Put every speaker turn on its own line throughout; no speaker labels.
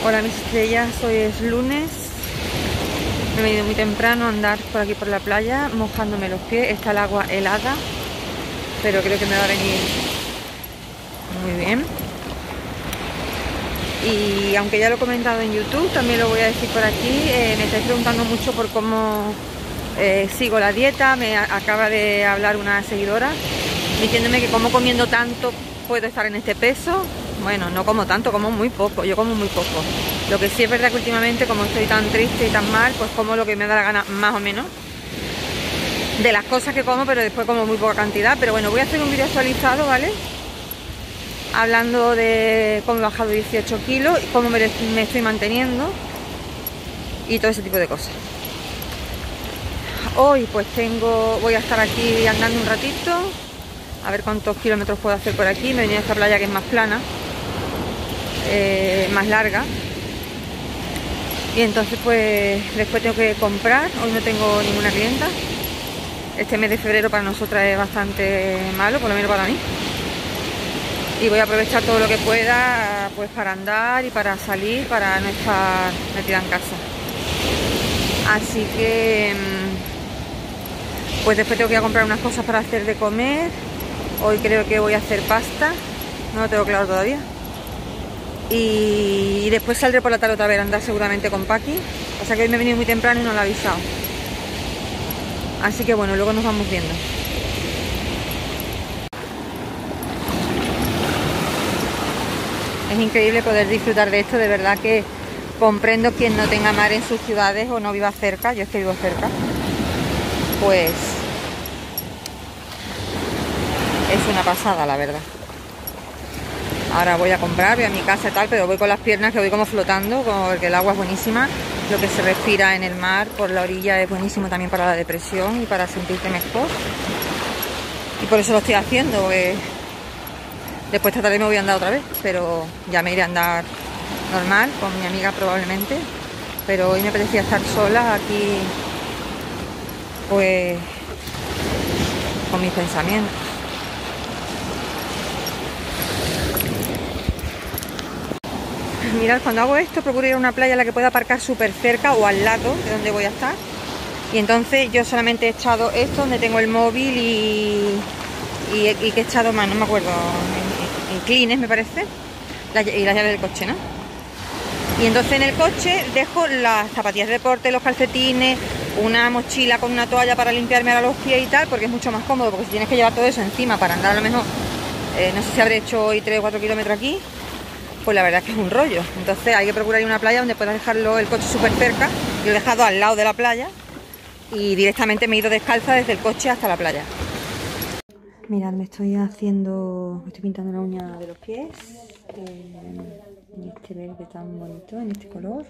Hola mis estrellas, hoy es lunes. Me he venido muy temprano a andar por aquí por la playa, mojándome los pies. Está el agua helada, pero creo que me va a venir muy bien. Y aunque ya lo he comentado en YouTube, también lo voy a decir por aquí. Me estáis preguntando mucho por cómo sigo la dieta. Me acaba de hablar una seguidora diciéndome que como comiendo tanto puedo estar en este peso. Bueno, no como tanto, como muy poco, yo como muy poco. Lo que sí es verdad que últimamente, como estoy tan triste y tan mal, pues como lo que me da la gana, más o menos, de las cosas que como, pero después como muy poca cantidad. Pero bueno, voy a hacer un vídeo actualizado, ¿vale? Hablando de cómo he bajado 18 kilos, cómo me estoy manteniendo y todo ese tipo de cosas. Hoy pues voy a estar aquí andando un ratito, a ver cuántos kilómetros puedo hacer por aquí. Me he venido a esta playa que es más plana, más larga, y entonces pues después tengo que comprar. Hoy no tengo ninguna clienta. Este mes de febrero para nosotras es bastante malo, por lo menos para mí, y voy a aprovechar todo lo que pueda pues para andar y para salir, para no estar metida en casa. Así que pues después tengo que ir a comprar unas cosas para hacer de comer. Hoy creo que voy a hacer pasta, no lo tengo claro todavía. Y después saldré por la tarde otra vez a andar seguramente con Paqui. O sea que hoy me he venido muy temprano y no lo he avisado. Así que bueno, luego nos vamos viendo. Es increíble poder disfrutar de esto, de verdad que comprendo quien no tenga mar en sus ciudades o no viva cerca. Yo es que vivo cerca. Pues es una pasada, la verdad. Ahora voy a comprar, voy a mi casa y tal, pero voy con las piernas que voy como flotando, porque el agua es buenísima. Lo que se respira en el mar por la orilla es buenísimo también para la depresión y para sentirte mejor. Y por eso lo estoy haciendo, porque después esta tarde me voy a andar otra vez, pero ya me iré a andar normal, con mi amiga probablemente. Pero hoy me apetecía estar sola aquí, pues con mis pensamientos. Mirad, cuando hago esto procuro ir a una playa a la que pueda aparcar súper cerca o al lado de donde voy a estar. Y entonces yo solamente he echado esto donde tengo el móvil y que he echado más, no me acuerdo, en Kleenex me parece, y la llave del coche, ¿no? Y entonces en el coche dejo las zapatillas de deporte, los calcetines, una mochila con una toalla para limpiarme ahora los pies y tal, porque es mucho más cómodo, porque si tienes que llevar todo eso encima para andar a lo mejor, no sé si habré hecho hoy 3 o 4 kilómetros aquí, pues la verdad es que es un rollo. Entonces hay que procurar ir a una playa donde puedas dejarlo el coche súper cerca. Yo lo he dejado al lado de la playa y directamente me he ido descalza desde el coche hasta la playa. Mirad, me estoy pintando la uña de los pies en este verde tan bonito, en este color.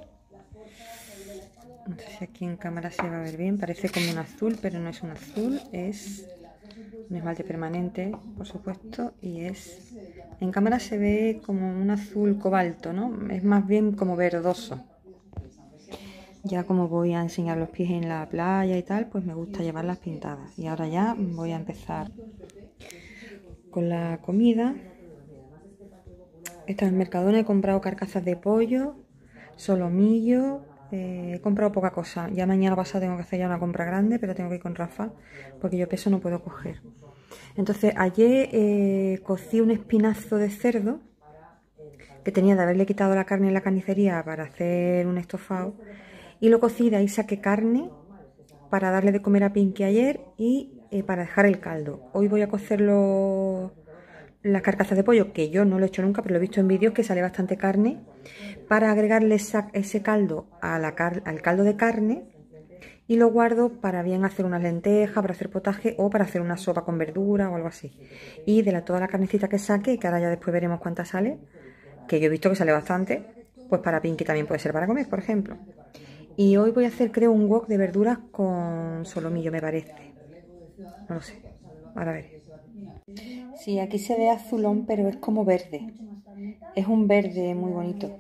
No sé si aquí en cámara se va a ver bien, parece como un azul, pero no es un azul, es un esmalte permanente, por supuesto, y en cámara se ve como un azul cobalto, ¿no? Es más bien como verdoso. Ya como voy a enseñar los pies en la playa y tal, pues me gusta llevarlas pintadas. Y ahora ya voy a empezar con la comida. Esta es el Mercadona, he comprado carcazas de pollo, solomillo, he comprado poca cosa. Ya mañana pasado tengo que hacer ya una compra grande, pero tengo que ir con Rafa, porque yo peso no puedo coger. Entonces ayer cocí un espinazo de cerdo, que tenía de haberle quitado la carne en la carnicería para hacer un estofado, y lo cocí, de ahí saqué carne para darle de comer a Pinky ayer y para dejar el caldo. Hoy voy a cocer las carcazas de pollo, que yo no lo he hecho nunca, pero lo he visto en vídeos que sale bastante carne, para agregarle ese caldo al caldo de carne, y lo guardo para bien hacer unas lentejas, para hacer potaje o para hacer una sopa con verdura o algo así. Y de toda la carnecita que saque, que ahora ya después veremos cuánta sale, que yo he visto que sale bastante, pues para Pinky también puede ser para comer, por ejemplo. Y hoy voy a hacer, creo, un wok de verduras con solomillo, me parece. No lo sé, ahora veré. Sí, aquí se ve azulón, pero es como verde. Es un verde muy bonito.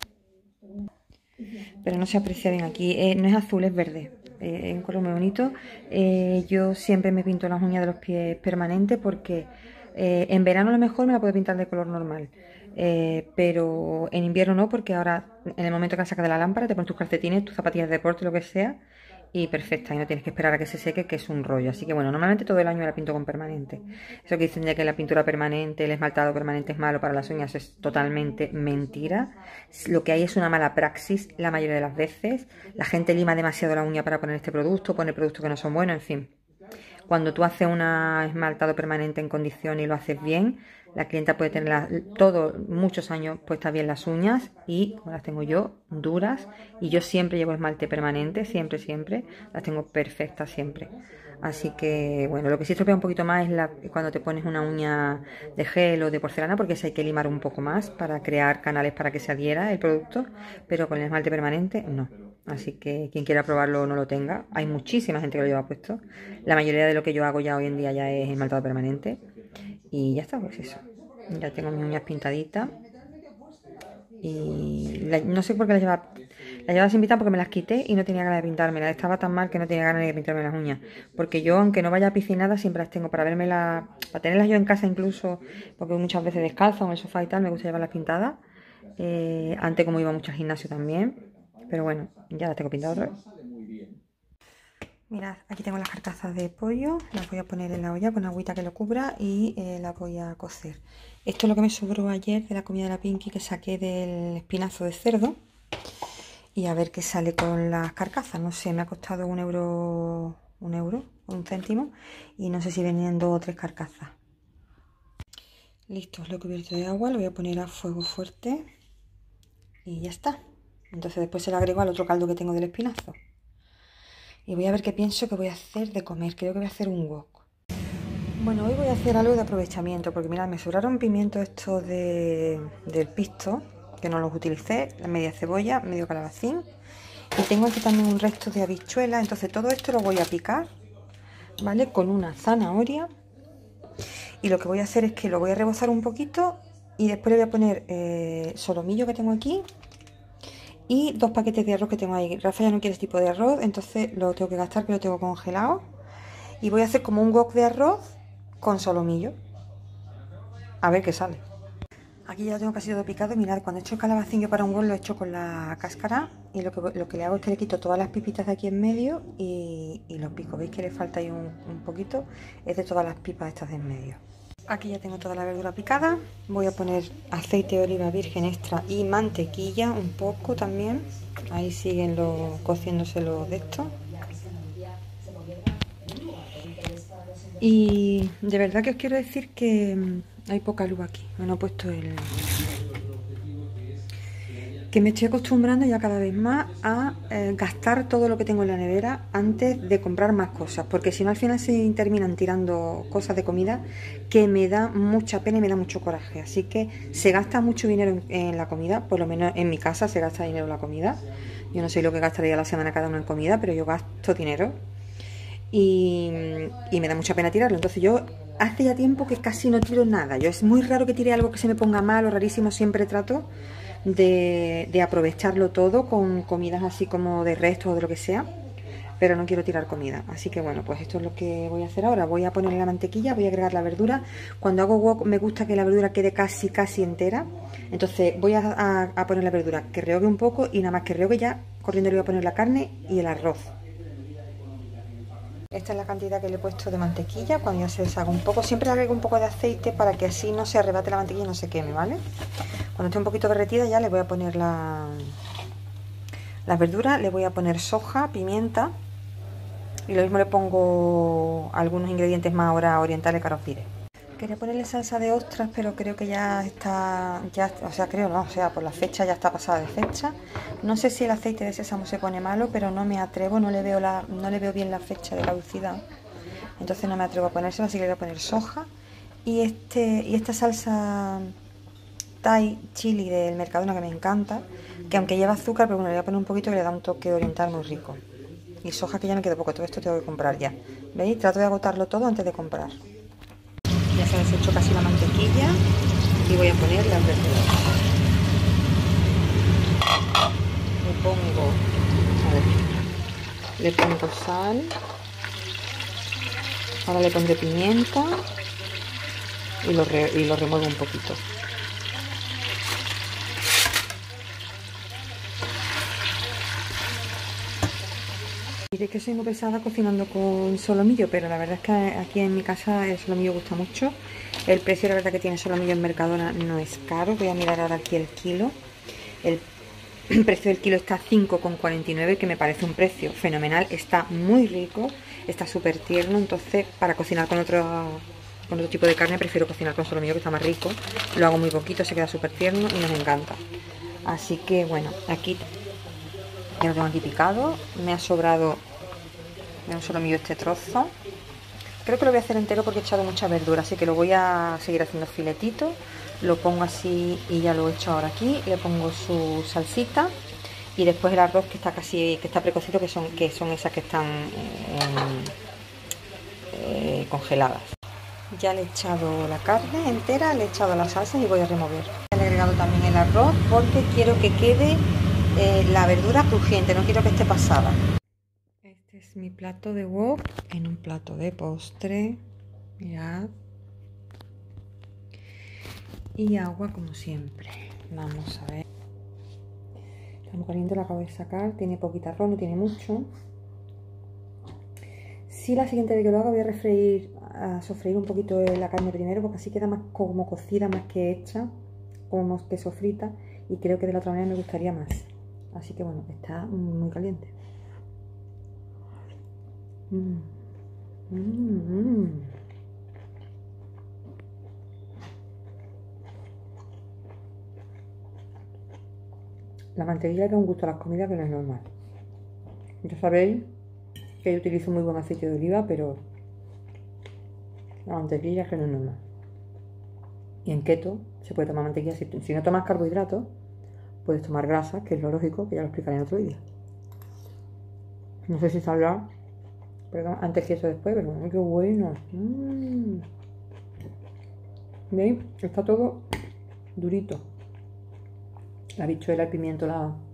Pero no se aprecia bien aquí. No es azul, es verde. Es un color muy bonito. Yo siempre me pinto las uñas de los pies permanente porque en verano a lo mejor me la puedo pintar de color normal. pero en invierno no, porque ahora en el momento que la sacas de la lámpara te pones tus calcetines, tus zapatillas de deporte, lo que sea, y perfecta, y no tienes que esperar a que se seque, que es un rollo. Así que bueno, normalmente todo el año la pinto con permanente. Eso que dicen de que la pintura permanente, el esmaltado permanente es malo para las uñas, es totalmente mentira. Lo que hay es una mala praxis la mayoría de las veces. La gente lima demasiado la uña para poner este producto, pone productos que no son buenos, en fin. Cuando tú haces un esmaltado permanente en condición y lo haces bien, la clienta puede tener muchos años puestas bien las uñas y, como las tengo yo, duras. Y yo siempre llevo esmalte permanente, siempre. Las tengo perfectas siempre. Así que, bueno, lo que sí estropea un poquito más es cuando te pones una uña de gel o de porcelana, porque esa hay que limar un poco más para crear canales para que se adhiera el producto. Pero con el esmalte permanente, no. Así que quien quiera probarlo no lo tenga. Hay muchísima gente que lo lleva puesto. La mayoría de lo que yo hago ya hoy en día ya es esmaltado permanente. Y ya está, pues eso. Ya tengo mis uñas pintaditas. Y no sé por qué las llevaba sin pintar, porque me las quité y no tenía ganas de pintármelas. Estaba tan mal que no tenía ganas de pintarme las uñas. Porque yo, aunque no vaya a piscinada, siempre las tengo para para tenerlas yo en casa incluso, porque muchas veces descalzo en el sofá y tal, me gusta llevarlas pintadas. Antes, como iba mucho al gimnasio también. Pero bueno, ya las tengo pintadas otra vez. Mirad, aquí tengo las carcazas de pollo, las voy a poner en la olla con agüita que lo cubra y las voy a cocer. Esto es lo que me sobró ayer de la comida de la Pinky que saqué del espinazo de cerdo. Y a ver qué sale con las carcazas. No sé, me ha costado un euro o un céntimo. Y no sé si venían 2 o 3 carcazas. Listo, lo he cubierto de agua, lo voy a poner a fuego fuerte. Y ya está. Entonces después se lo agrego al otro caldo que tengo del espinazo. Y voy a ver qué pienso que voy a hacer de comer. Creo que voy a hacer un wok. Bueno, hoy voy a hacer algo de aprovechamiento. Porque mirad, me sobraron pimientos estos del pisto, que no los utilicé. La media cebolla, medio calabacín. Y tengo aquí también un resto de habichuelas. Entonces todo esto lo voy a picar, ¿vale? Con una zanahoria. Y lo que voy a hacer es que lo voy a rebozar un poquito. Y después le voy a poner solomillo que tengo aquí. Y 2 paquetes de arroz que tengo ahí. Rafa ya no quiere este tipo de arroz, entonces lo tengo que gastar, que lo tengo congelado. Y voy a hacer como un wok de arroz con solomillo. A ver qué sale. Aquí ya lo tengo casi todo picado. Mirad, cuando he hecho el calabacín yo para un wok lo he hecho con la cáscara. Y lo que le hago es que le quito todas las pipitas de aquí en medio y lo pico. ¿Veis que le falta ahí un poquito? Es de todas las pipas estas de en medio. Aquí ya tengo toda la verdura picada. Voy a poner aceite de oliva virgen extra y mantequilla un poco también. Ahí siguen cociéndose los de estos. Y de verdad que os quiero decir que hay poca luz aquí. Me he puesto que me estoy acostumbrando ya cada vez más a gastar todo lo que tengo en la nevera antes de comprar más cosas, porque si no al final se terminan tirando cosas de comida que me da mucha pena y me da mucho coraje. Así que se gasta mucho dinero en la comida, por lo menos en mi casa se gasta dinero en la comida. Yo no sé lo que gastaría a la semana cada uno en comida, pero yo gasto dinero y me da mucha pena tirarlo. Entonces yo hace ya tiempo que casi no tiro nada. Es muy raro que tire algo que se me ponga mal o rarísimo. Siempre trato de aprovecharlo todo con comidas así como de restos o de lo que sea, pero no quiero tirar comida. Así que bueno, pues esto es lo que voy a hacer ahora. Voy a ponerle la mantequilla, voy a agregar la verdura. Cuando hago wok me gusta que la verdura quede casi entera. Entonces voy a poner la verdura que rehogue un poco y nada más que rehogue ya corriendo le voy a poner la carne y el arroz. Esta es la cantidad que le he puesto de mantequilla. Cuando ya se deshaga un poco, siempre le agrego un poco de aceite para que así no se arrebate la mantequilla y no se queme, ¿vale? Cuando esté un poquito derretida ya le voy a poner las verduras, le voy a poner soja, pimienta y lo mismo le pongo algunos ingredientes más ahora orientales que ahora os diré. Quería ponerle salsa de ostras, pero creo que ya está, por la fecha ya está pasada de fecha. No sé si el aceite de sésamo se pone malo, pero no me atrevo, no le veo bien la fecha de caducidad. Entonces no me atrevo a ponérsela, así que le voy a poner soja. Y esta salsa Thai chili del Mercadona que me encanta, que aunque lleva azúcar, pero bueno, le voy a poner un poquito y le da un toque oriental muy rico. Y soja que ya me queda poco, todo esto tengo que comprar ya. ¿Veis? Trato de agotarlo todo antes de comprar. Ya se ha deshecho casi la mantequilla y voy a poner las verduras. Le pongo sal, ahora le pondré pimienta y lo remuevo un poquito. Diréis que soy muy pesada cocinando con solomillo, pero la verdad es que aquí en mi casa el solomillo gusta mucho. El precio, la verdad, que tiene solomillo en Mercadona no es caro. Voy a mirar ahora aquí el kilo. El precio del kilo está a 5,49, que me parece un precio fenomenal. Está muy rico, está súper tierno. Entonces, para cocinar con otro tipo de carne, prefiero cocinar con solomillo, que está más rico. Lo hago muy poquito, se queda súper tierno y nos encanta. Así que bueno, aquí ya lo tengo aquí picado. Me ha sobrado de un solomillo este trozo. Creo que lo voy a hacer entero porque he echado mucha verdura, así que lo voy a seguir haciendo filetito. Lo pongo así y ya lo he hecho ahora aquí. Le pongo su salsita y después el arroz, que está precocido, que son esas que están congeladas. Ya le he echado la carne entera, le he echado las salsas y voy a remover. Le he agregado también el arroz porque quiero que quede la verdura crujiente, no quiero que esté pasada. Este es mi plato de wok en un plato de postre. Mirad. Y agua como siempre. Vamos a ver. Está muy caliente, lo acabo de sacar. Tiene poquita arroz, no tiene mucho. Si la siguiente vez que lo haga voy a sofreír un poquito la carne primero, porque así queda más como cocida, más que hecha, como que sofrita. Y creo que de la otra manera me gustaría más. Así que bueno, está muy caliente. La mantequilla le da un gusto a las comidas que no es normal. Ya sabéis que yo utilizo muy buen aceite de oliva, pero la mantequilla es que no es normal. Y en keto se puede tomar mantequilla. Si no tomas carbohidratos, puedes tomar grasa, que es lo lógico, que ya lo explicaré en otro vídeo. No sé si saldrá, pero antes que eso después, pero qué bueno. ¿Veis? Está todo durito. La habichuela, el pimiento,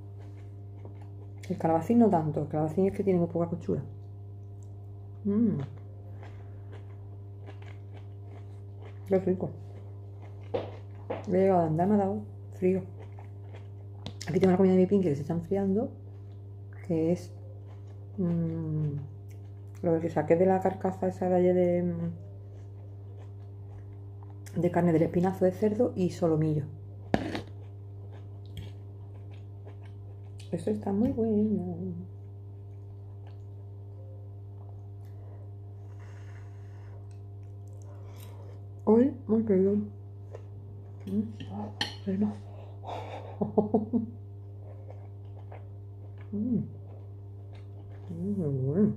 el calabacín no tanto. El calabacín es que tiene muy poca costura. Qué rico. He llegado a andar, me ha dado frío. Aquí tengo la comida de mi Pinky que se está enfriando, que es lo que saqué de la carcasa esa de ayer de carne del espinazo de cerdo y solomillo. Eso está muy bueno. Hoy, muy querido. Bueno. Muy bueno.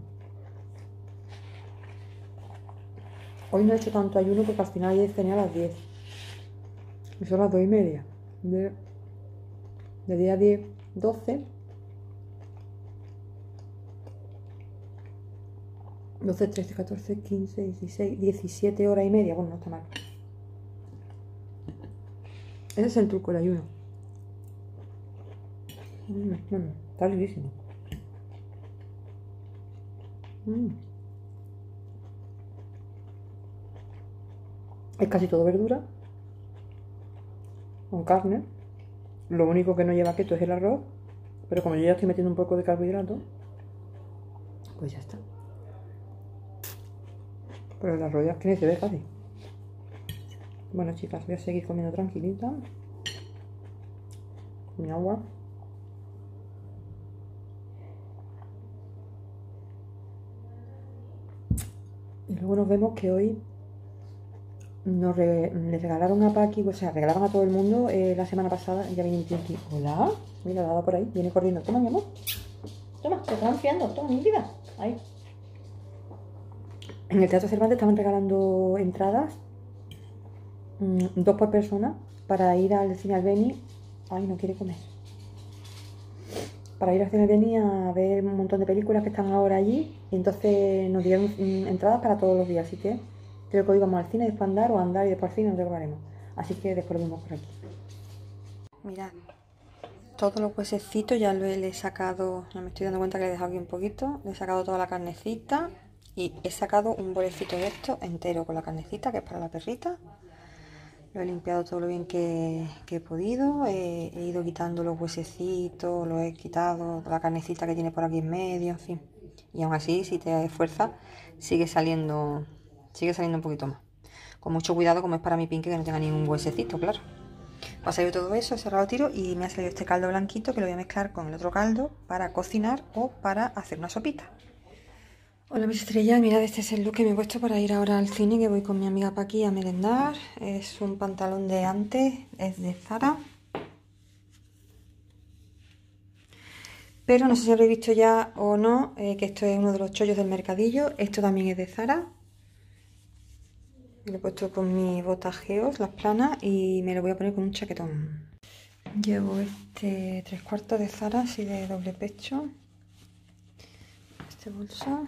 Hoy no he hecho tanto ayuno porque al final ayer cené a las 10. Y son las 2:30. De día 10, 12. 12, 13, 14, 15, 16, 17 horas y media. Bueno, no está mal. Ese es el truco, el ayuno. Está riquísimo. Es casi todo verdura con carne. Lo único que no lleva keto es el arroz, pero como yo ya estoy metiendo un poco de carbohidrato, pues ya está. Pero el arroz ya es que ni se ve casi. Bueno, chicas, voy a seguir comiendo tranquilita. Con mi agua. Y luego nos vemos que hoy les regalaron a Paqui, o sea, regalaron a todo el mundo la semana pasada. Ya viene mi tío aquí. Hola, mira, la ha dado por ahí, viene corriendo. Toma, mi amor. Toma, te están enfriando. Toma, mi vida. Ahí. En el Teatro Cervantes estaban regalando entradas, 2 por persona, para ir al cine Albeni. Ay, no quiere comer. Para ir al cine Albeni a ver un montón de películas que están ahora allí. Y entonces nos dieron entradas para todos los días, así que creo que hoy vamos al cine, después andar, o andar y después al cine, no sé qué haremos. Así que después lo vemos por aquí. Mirad, todos los huesecitos ya le he sacado, ya me estoy dando cuenta que le he dejado aquí un poquito. Le he sacado toda la carnecita y he sacado un bolecito de esto entero con la carnecita, que es para la perrita. Lo he limpiado todo lo bien que he podido. He ido quitando los huesecitos, lo he quitado, la carnecita que tiene por aquí en medio, en fin. Y aún así, si te esfuerzas, sigue saliendo un poquito más. Con mucho cuidado, como es para mi pinque, que no tenga ningún huesecito, claro. Va a salir todo eso, he cerrado tiro y me ha salido este caldo blanquito que lo voy a mezclar con el otro caldo para cocinar o para hacer una sopita. Hola mis estrellas, mirad, este es el look que me he puesto para ir ahora al cine, que voy con mi amiga Paqui a merendar. Es un pantalón de antes, es de Zara. Pero no sé si habréis visto ya o no, que esto es uno de los chollos del mercadillo. Esto también es de Zara. Lo he puesto con mis botajeos, las planas, y me lo voy a poner con un chaquetón. Llevo este 3/4 de Zara, así de doble pecho. Este bolso.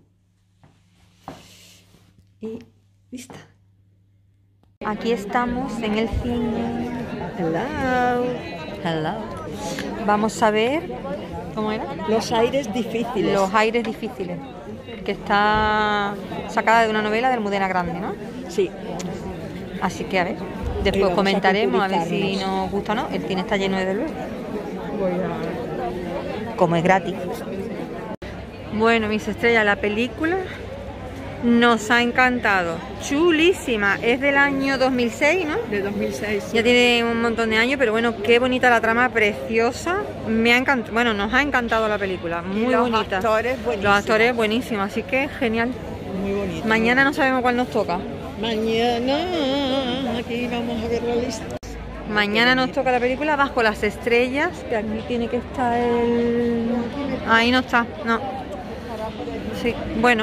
Y lista. Aquí estamos en el cine.
Hello.
Hello. Vamos a ver, ¿cómo era?
Los aires difíciles.
Los aires difíciles. Que está sacada de una novela de Almudena Grande, ¿no?
Sí.
Así que a ver, después comentaremos a ver si nos gusta o no. El cine está lleno desde luego. Como es gratis. Bueno, mis estrellas, la película nos ha encantado. Chulísima. Es del año 2006, ¿no?
De 2006. Sí.
Ya tiene un montón de años, pero bueno, qué bonita la trama, preciosa. Me ha encantado, bueno, nos ha encantado la película, muy bonita. Los actores buenísimos, así que genial.
Muy bonito.
Mañana no sabemos cuál nos toca.
Mañana aquí vamos a ver la lista.
Mañana nos toca la película Bajo las estrellas, que aquí tiene que estar el... Ahí no está, no. Sí, bueno.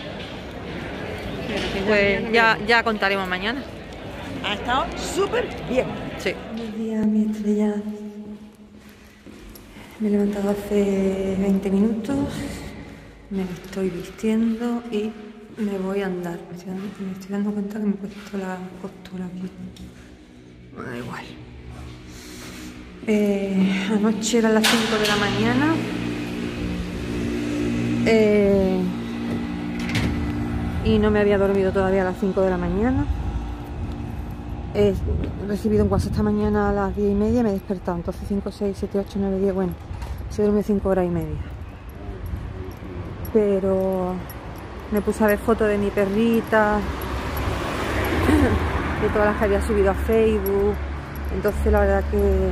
Pues ya contaremos mañana.
Ha estado súper bien.
Sí. Buenos días, mi estrella. Me he levantado hace 20 minutos. Me estoy vistiendo y me voy a andar. Me estoy dando cuenta que me he puesto la costura aquí. Me da igual. Anoche eran las 5 de la mañana. Y no me había dormido todavía a las 5 de la mañana. He recibido un WhatsApp esta mañana a las 10:30 y me he despertado. Entonces 5, 6, 7, 8, 9, 10, bueno, se duerme 5 horas y media. Pero me puse a ver fotos de mi perrita, de todas las que había subido a Facebook. Entonces la verdad que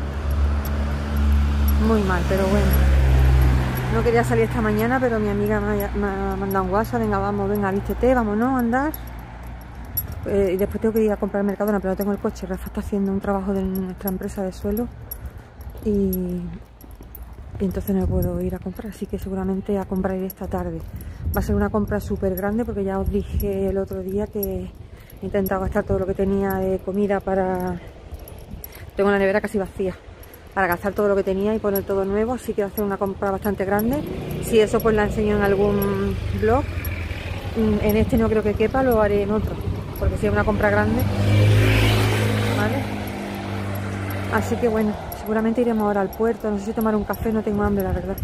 muy mal, pero bueno. No quería salir esta mañana, pero mi amiga me ha mandado un WhatsApp, venga, vístete, vámonos a andar. Y después tengo que ir a comprar al Mercadona, pero no tengo el coche. Rafa está haciendo un trabajo de nuestra empresa de suelo y entonces no puedo ir a comprar, así que seguramente a comprar iré esta tarde. Va a ser una compra súper grande porque ya os dije el otro día que he intentado gastar todo lo que tenía de comida para... Tengo la nevera casi vacía. Para gastar todo lo que tenía y poner todo nuevo, así que va a hacer una compra bastante grande. Si eso pues la enseño en algún blog, en este no creo que quepa, lo haré en otro, porque si es una compra grande, ¿vale? Así que bueno, seguramente iremos ahora al puerto, no sé si tomar un café, no tengo hambre la verdad.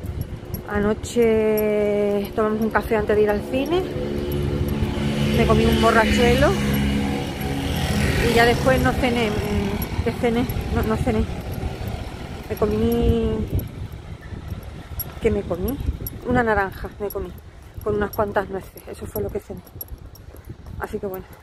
Anoche tomamos un café antes de ir al cine, me comí un borrachuelo y ya después no cené, no cené. Me comí... ¿Qué me comí? Una naranja me comí, con unas cuantas nueces, eso fue lo que cené. Así que bueno.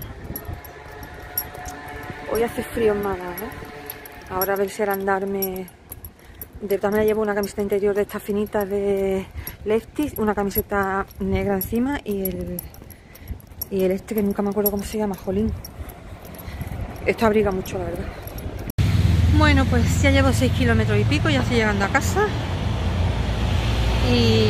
Hoy hace frío en Málaga, ¿eh? Ahora a ver si al andarme... De todas maneras llevo una camiseta interior de estas finitas de Lefties, una camiseta negra encima y el este que nunca me acuerdo cómo se llama, jolín. Esto abriga mucho, la verdad. Bueno, pues ya llevo 6 kilómetros y pico, ya estoy llegando a casa y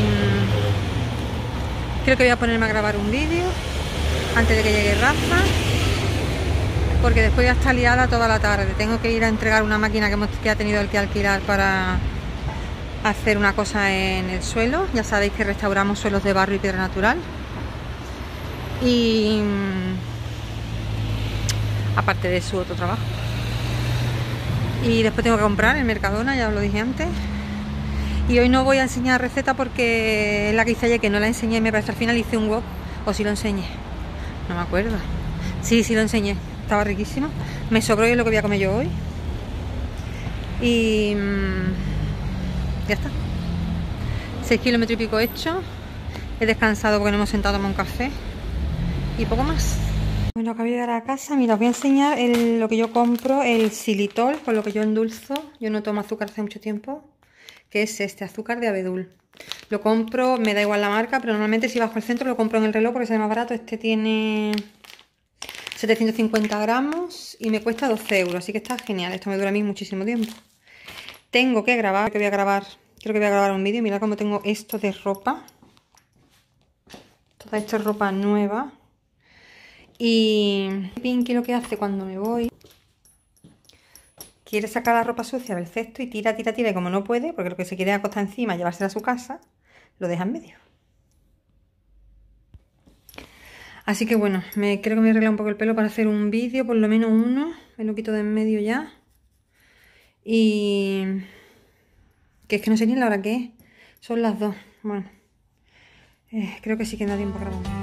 creo que voy a ponerme a grabar un vídeo antes de que llegue Rafa, porque después voy a estar liada toda la tarde. Tengo que ir a entregar una máquina que ha tenido el que alquilar para hacer una cosa en el suelo. Ya sabéis que restauramos suelos de barro y piedra natural. Y aparte de su otro trabajo. Y después tengo que comprar en Mercadona, ya os lo dije antes. Y hoy no voy a enseñar receta porque es la que hice ayer, que no la enseñé, me parece al final hice un wok. O si lo enseñé, no me acuerdo. Sí lo enseñé, estaba riquísimo. Me sobró y es lo que voy a comer yo hoy. Y ya está. 6 kilómetros y pico hecho. He descansado porque no hemos sentado a tomar un café. Y poco más. Bueno, acabo de llegar a casa. Mira, os voy a enseñar lo que yo compro, el xilitol, con lo que yo endulzo. Yo no tomo azúcar hace mucho tiempo. Que es este, azúcar de abedul. Lo compro, me da igual la marca, pero normalmente si bajo al centro lo compro en el reloj porque sale más barato. Este tiene 750 gramos y me cuesta 12 euros, así que está genial. Esto me dura a mí muchísimo tiempo. Tengo que grabar, creo que voy a grabar un vídeo. Mirad cómo tengo esto de ropa. Toda esta ropa nueva. Y Pinky lo que hace cuando me voy, quiere sacar la ropa sucia del cesto y tira, y como no puede, porque lo que se quiere es acostar encima y llevársela a su casa, lo deja en medio. Así que bueno, creo que me voy a arreglar un poco el pelo para hacer un vídeo, por lo menos uno. Me lo quito de en medio ya. Y que es que no sé ni la hora que es. Son las 2. Bueno, creo que sí que da tiempo a grabar.